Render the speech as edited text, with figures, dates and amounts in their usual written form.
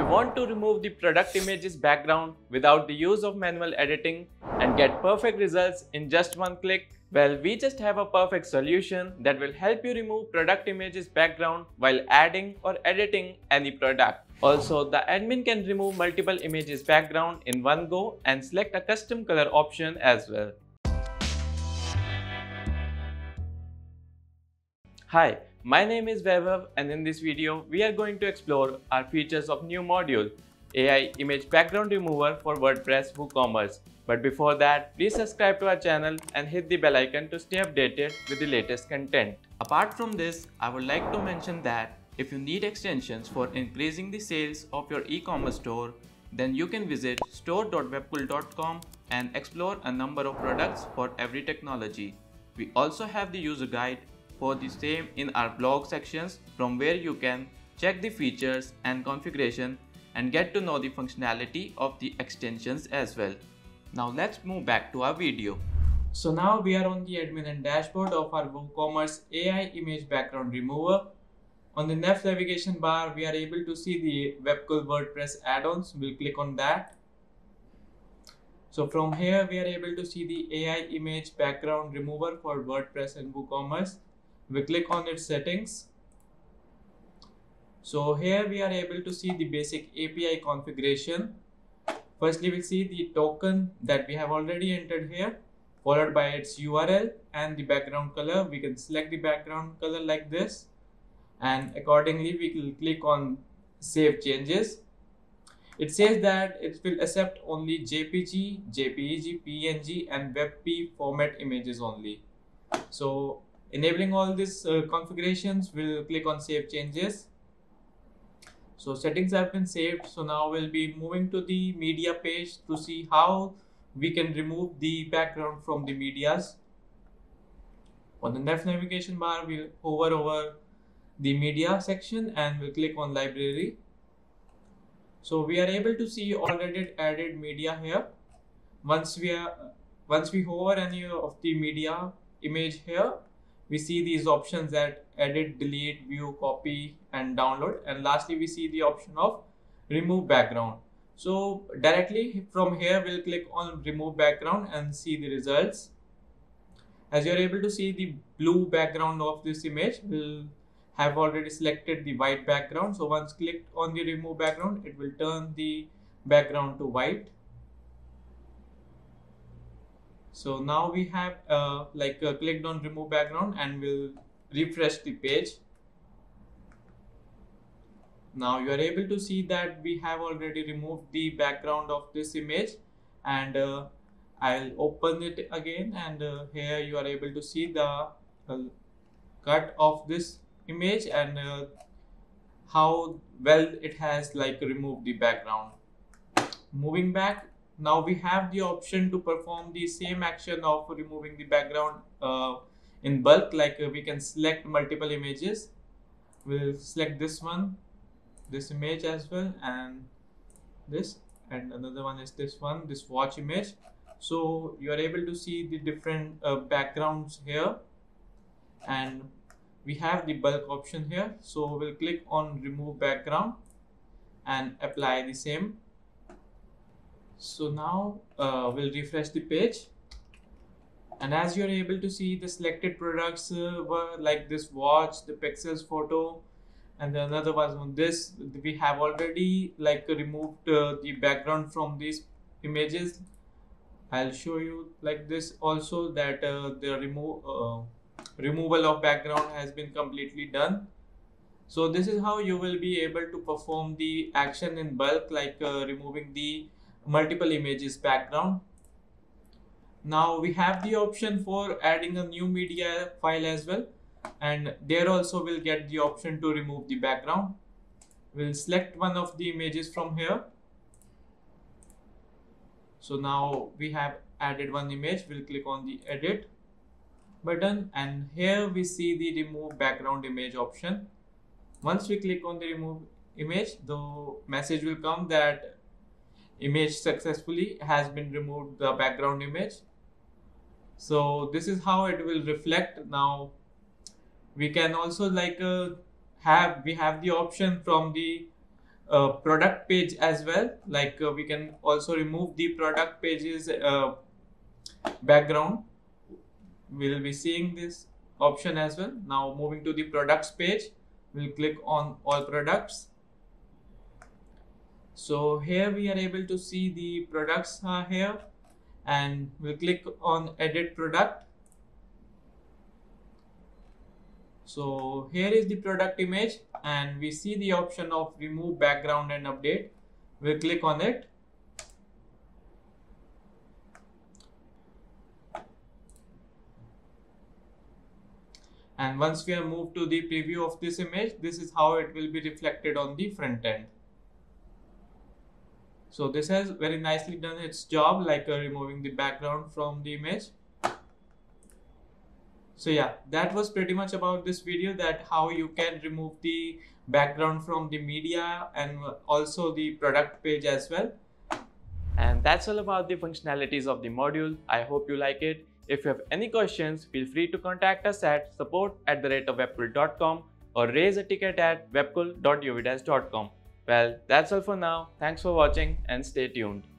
want to remove the product image's background without the use of manual editing and get perfect results in just one click? Well, we just have a perfect solution that will help you remove product image's background while adding or editing any product. Also, the admin can remove multiple images background in one go and select a custom color option as well. Hi, my name is Vaibhav, and in this video we are going to explore our features of new module AI Image Background Remover for WordPress WooCommerce. But before that, please subscribe to our channel and hit the bell icon to stay updated with the latest content. Apart from this, I would like to mention that if you need extensions for increasing the sales of your e-commerce store, then you can visit store.webkul.com and explore a number of products for every technology. We also have the user guide for the same in our blog sections, from where you can check the features and configuration and get to know the functionality of the extensions as well. Now let's move back to our video. So now we are on the admin and dashboard of our WooCommerce AI Image Background Remover. On the left navigation bar, we are able to see the Webkul WordPress add-ons. We'll click on that. So from here, we are able to see the AI Image Background Remover for WordPress and WooCommerce. We click on its settings. So here we are able to see the basic API configuration. Firstly, we'll see the token that we have already entered here, followed by its URL and the background color. We can select the background color like this, and accordingly we will click on Save Changes. It says that it will accept only JPG, JPEG, PNG and WebP format images only. So enabling all these configurations, we'll click on Save Changes. So settings have been saved. So now we'll be moving to the media page to see how we can remove the background from the medias. On the left navigation bar, we'll hover over the media section and we'll click on library. So we are able to see already added media here. Once we hover any of the media image here, we see these options that edit, delete, view, copy and download, and lastly we see the option of remove background. So directly from here we'll click on remove background and see the results. As you're able to see, the blue background of this image will have already selected the white background. So once clicked on the remove background, it will turn the background to white. So now we have clicked on remove background and we'll refresh the page. Now you are able to see that we have already removed the background of this image, and I'll open it again, and here you are able to see the cut of this image and how well it has removed the background. Moving back, now we have the option to perform the same action of removing the background in bulk. We can select multiple images. We'll select this one, this image as well, and this, and another one is this one, this watch image. So you are able to see the different backgrounds here, and we have the bulk option here. So we'll click on remove background and apply the same. So now we'll refresh the page, and as you're able to see, the selected products were like this watch, the Pexels photo, and the another was on this. We have already removed the background from these images. I'll show you like this also, that the removal of background has been completely done. So this is how you will be able to perform the action in bulk, removing the multiple images background. Now we have the option for adding a new media file as well, and there also we'll get the option to remove the background. We'll select one of the images from here. So now we have added one image. We'll click on the edit button, and here we see the remove background image option. Once we click on the remove image, the message will come that image successfully has been removed, the background image. So this is how it will reflect. Now we can also we have the option from the product page as well. Like we can also remove the product pages background. We'll be seeing this option as well. Now moving to the products page, we'll click on all products. So here we are able to see the products are here, and we'll click on edit product. So here is the product image, and we see the option of remove background and update. We'll click on it. And once we are moved to the preview of this image, this is how it will be reflected on the front end. So this has very nicely done its job, like removing the background from the image. So yeah, that was pretty much about this video, that how you can remove the background from the media and also the product page as well. And that's all about the functionalities of the module. I hope you like it. If you have any questions, feel free to contact us at support@webkul.com or raise a ticket at webkul.uvidas.com. Well, that's all for now. Thanks for watching and stay tuned.